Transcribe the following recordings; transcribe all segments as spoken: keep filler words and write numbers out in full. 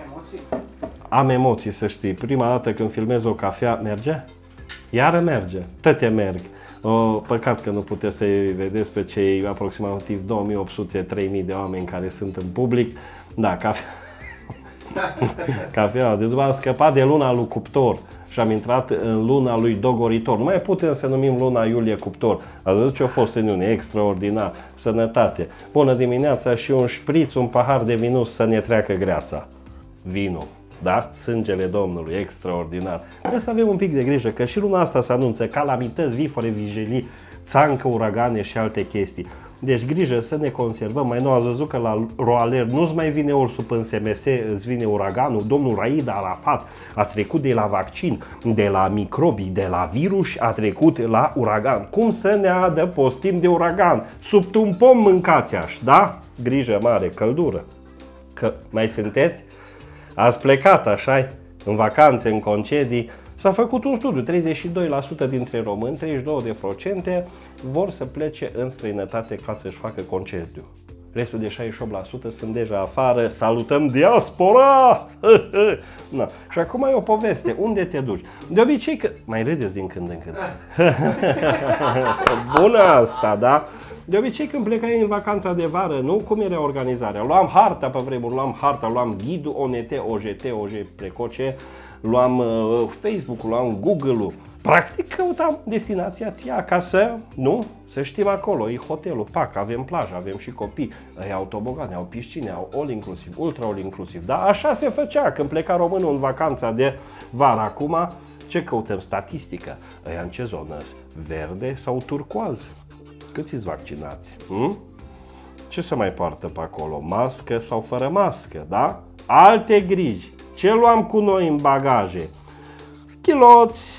Emoții? Am emoții, să știi. Prima dată când filmez o cafea, merge? Iară merge. Tăte merg. O, păcat că nu puteți să-i vedeți pe cei aproximativ două mii opt sute - trei mii de oameni care sunt în public. Da, cafea... cafea. Deci am scăpat de luna lui Cuptor și am intrat în luna lui Dogoritor. Nu mai putem să numim luna iulie Cuptor. Ați văzut ce a fost în iunie? Extraordinar. Sănătate. Bună dimineața și un șpriț, un pahar de vinus să ne treacă greața. Vinul. Da? Sângele Domnului, extraordinar. Trebuie să avem un pic de grijă, că și luna asta se anunță calamități, vifore, vijelii, țancă, uragane și alte chestii. Deci grijă să ne conservăm. Mai nou ați văzut că la Roaler nu-ți mai vine ursul în S M S, îți vine uraganul. Domnul Raed Arafat a trecut de la vaccin, de la microbii, de la virus, a trecut la uragan. Cum să ne adăpostim de uragan? Sub un pom mâncați-aș, da? Grijă mare, căldură. Că mai sunteți? Ați plecat, așa în vacanțe, în concedii. S-a făcut un studiu, treizeci și doi la sută dintre români, treizeci și două la sută vor să plece în străinătate ca să-și facă concediu. Restul de șaizeci și opt la sută sunt deja afară, salutăm diaspora! Na. Și acum e o poveste, unde te duci? De obicei că... Mai râdeți din când în când. Bună asta, da? De obicei când plecai în vacanța de vară, nu? Cum era organizarea? Luam harta pe vremuri, luam harta, luam ghidul O N T, O J T, O J Precoce, luam uh, Facebook-ul, luam Google-ul. Practic căutam destinația ție acasă, nu? Să știm acolo, e hotelul, pac, avem plajă, avem și copii, ei au tobogane, au piscine, au all inclusiv, ultra all inclusiv. Dar așa se făcea când pleca românul în vacanța de vară. Acum, ce căutăm? Statistică. Ăia în ce zonă? Verde sau turcoaz? Câți-s vaccinați? Hm? Ce se mai poartă pe acolo? Mască sau fără mască, da? Alte griji. Ce luam cu noi în bagaje? Chiloți,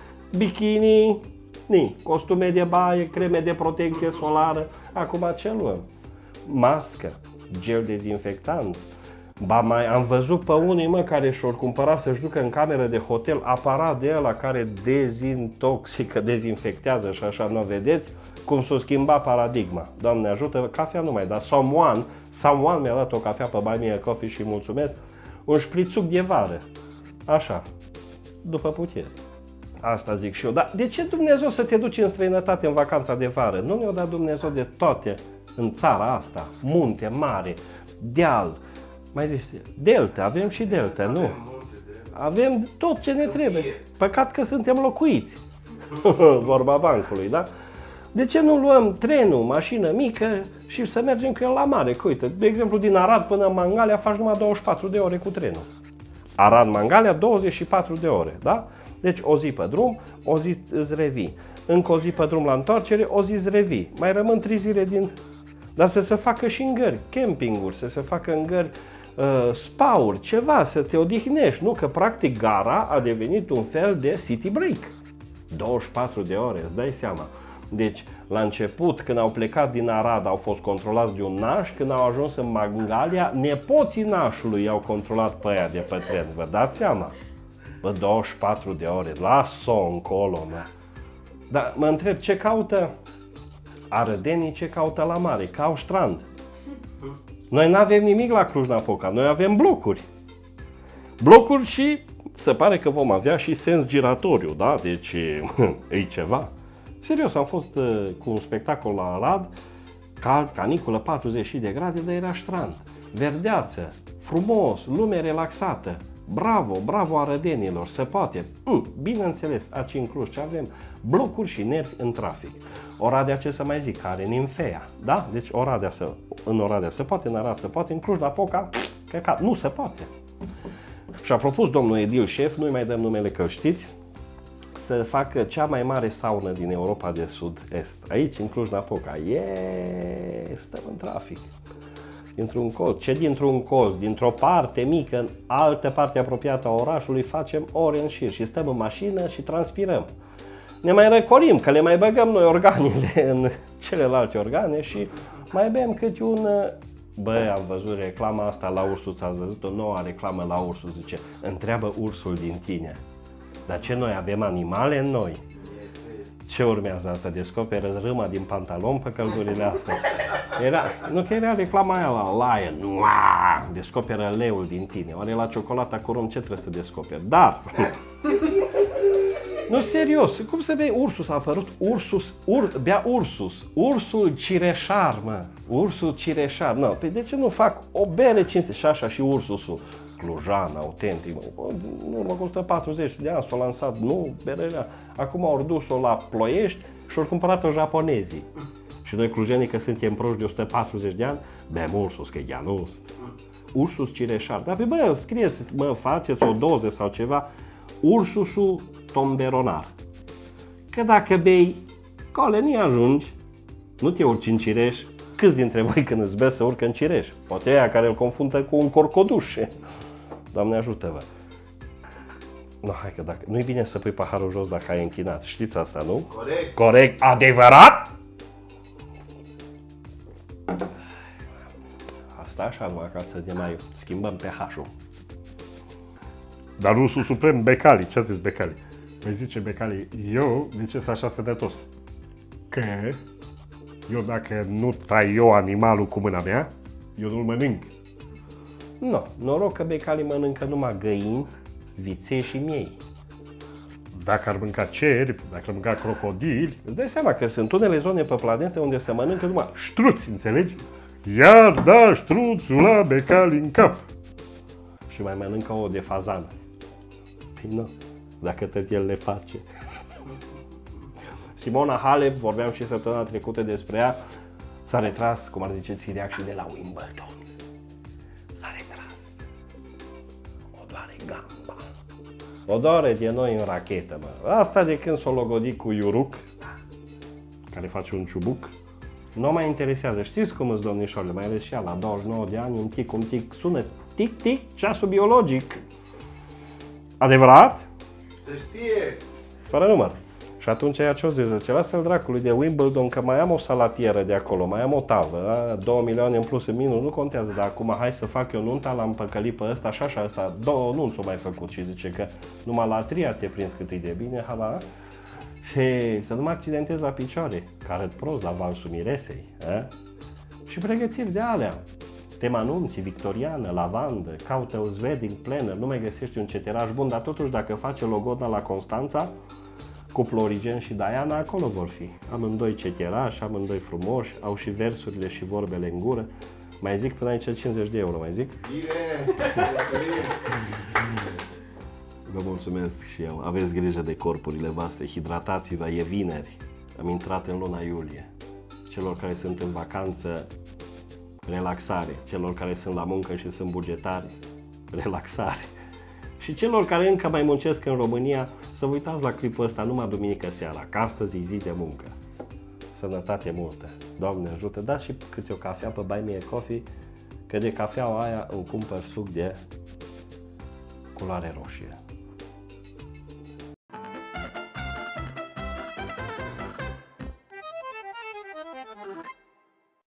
bikini, ni, costume de baie, creme de protecție solară. Acum ce luăm? Mască, gel dezinfectant. Ba mai am văzut pe unii, mă, care și-or cumpăra să-și ducă în cameră de hotel aparat de ăla care dezintoxică, dezinfectează și așa, nu vedeți? Cum s-a schimbat paradigma. Doamne ajută, cafea nu mai da. Someone, someone mi-a dat o cafea pe Buy Me a Coffee și mulțumesc. Un șprițuc de vară. Așa. După putere. Asta zic și eu. Dar de ce Dumnezeu să te duci în străinătate în vacanța de vară? Nu ne-a dat Dumnezeu de toate în țara asta. Munte, mare, deal. Mai zis, delta. Avem și delta, avem nu? Avem tot ce ne trebuie. Păcat că suntem locuiți. Vorba bancului, da? De ce nu luăm trenul, mașină mică și să mergem cu el la mare? Că uite, de exemplu, din Arad până în Mangalia faci numai douăzeci și patru de ore cu trenul. Arad-Mangalia, douăzeci și patru de ore, da? Deci o zi pe drum, o zi îți revii. Încă o zi pe drum la întoarcere, o zi îți revii. Mai rămân trei zile din... Dar să se facă și în gări, campinguri, să se facă în gări uh, spa-uri, ceva, să te odihnești, nu? Că practic gara a devenit un fel de city break. douăzeci și patru de ore, îți dai seama. Deci, la început, când au plecat din Arad, au fost controlați de un naș, când au ajuns în Mangalia, nepoții nașului i-au controlat pe aia de pe tren. Vă dați seama? Bă, douăzeci și patru de ore, las-o încolo, mă. Dar mă întreb, ce caută arădenii, ce caută la mare? Că au strand. Noi nu avem nimic la Cluj-Napoca, noi avem blocuri. Blocuri și se pare că vom avea și sens giratoriu, da? Deci, e ceva. Serios, am fost uh, cu un spectacol la Arad, cald, caniculă, patruzeci de grade, dar era strand, verdeață, frumos, lume relaxată. Bravo, bravo arădenilor, se poate. Mm, bineînțeles, aici în Cluj ce avem? Blocuri și nervi în trafic. Oradea, ce să mai zic, are Ninfea, da? Deci Oradea se, în Oradea se poate, în Arad se poate, în Cluj-Napoca, că nu se poate. Și a propus domnul edil șef, nu-i mai dăm numele că știți, să facă cea mai mare saună din Europa de Sud-Est. Aici, în Cluj-Napoca. Yeee, stăm în trafic. Dintr-un colț. Ce dintr-un colț? Dintr-o parte mică, în altă parte apropiată a orașului, facem ore în șir și stăm în mașină și transpirăm. Ne mai răcorim, că le mai băgăm noi organele în celelalte organe și mai bem câte un... Bă, am văzut reclama asta la Ursus, ați văzut o nouă reclamă la Ursus, zice, întreabă ursul din tine. Dar ce noi avem animale în noi? Ce urmează asta? Descoperă râma din pantalon pe căldurile astea. Era, nu că era reclama aia la Lion. Uaa, descoperă leul din tine. Oare la ciocolata cu rom ce trebuie să descoperi? Dar... Nu, serios, cum să bei Ursus? A apărut Ursus, ur, bea Ursus. Ursul cireșar, mă. Ursul cireșar. No, păi de ce nu fac o bere cinste și așa și Ursusul? Clujan, autentic. Nu, mă, cu o sută patruzeci de ani s-a lansat, nu, berea. Acum au dus-o la Ploiești și au cumpărat-o japonezii. Și noi clujenii, că suntem proști de o sută patruzeci de ani, bem Ursus, că e gheanus. Ursus cireșar. Dar, bă, scrieți, mă, faceți o doză sau ceva. Ursusul tomberonar. Că dacă bei, colenii ajungi, nu te urci în cireș. Câți dintre voi când îți beți să urcă în cireș? Poate aia care îl confundă cu un corcoduș. Doamne ajută-vă! No, hai că dacă... Nu-i bine să pui paharul jos dacă ai închinat. Știți asta, nu? Corect! Corect! Adevărat? Asta așa numai ca să ne mai schimbăm pH-ul. Dar rusul suprem, Becali. Ce a zis Becali? Păi zice Becali, eu, de ce să așa sănătos? Că eu dacă nu tai eu animalul cu mâna mea, eu nu-l mănânc. No, noroc că Becali mănâncă numai găini, viței și miei. Dacă ar mânca cerbi, dacă ar mânca crocodili, Îți dai seama că sunt unele zone pe planetă unde se mănâncă numai ștruți, înțelegi? Iar da ștruțul la Becali în cap. și mai mănâncă o de fazană. Păi nu, dacă tot el le face. Simona Halep, vorbeam și săptămâna trecută despre ea, s-a retras, cum ar zice Țiriac, și de la Wimbledon. S-a retras. O doare gamba. O doare de noi în rachetă, mă. Asta de când s-o logodit cu Iuruc, Care face un ciubuc. nu mai interesează. Știți cum îți domnișoarele, mai ales și ea, la douăzeci și nouă de ani, un tic, un tic, sună tic-tic, ceasul biologic. Adevărat? Se știe! Fără număr. Și atunci ea ce-o zice? Zice, lasă-l dracului de Wimbledon, că mai am o salatieră de acolo, mai am o tavă, a? două milioane în plus în minus, nu contează, dar acum hai să fac eu nunta, l-am păcălit pe ăsta, așa și ăsta, două nunți o mai făcut și zice că numai la tria te prins cât e de bine, hala, și să nu mă accidentezi la picioare, că arăt prost la valsul miresei, a? Și pregătiri de alea. Tema nunții, victoriană, lavandă, caută-ți wedding planner, nu mai găsești un ceteraj bun, dar totuși dacă face logodna la Constanța, cuplul Origen și Diana, acolo vor fi. Amândoi ceterași, amândoi frumoși, au și versurile și vorbele în gură. Mai zic până aici cincizeci de euro, mai zic? Bine! Mulțumim! Vă mulțumesc și eu. Aveți grijă de corpurile voastre, hidratați-vă, e vineri. Am intrat în luna iulie. Celor care sunt în vacanță, relaxare. Celor care sunt la muncă și sunt bugetari, relaxare. Și celor care încă mai muncesc în România, să vă uitați la clipul ăsta numai duminică seara, că astăzi e zi de muncă. Sănătate multă. Doamne ajută, dați și câte o cafea pe Buy Me a Coffee, că de cafeaua aia îmi cumpăr suc de culoare roșie.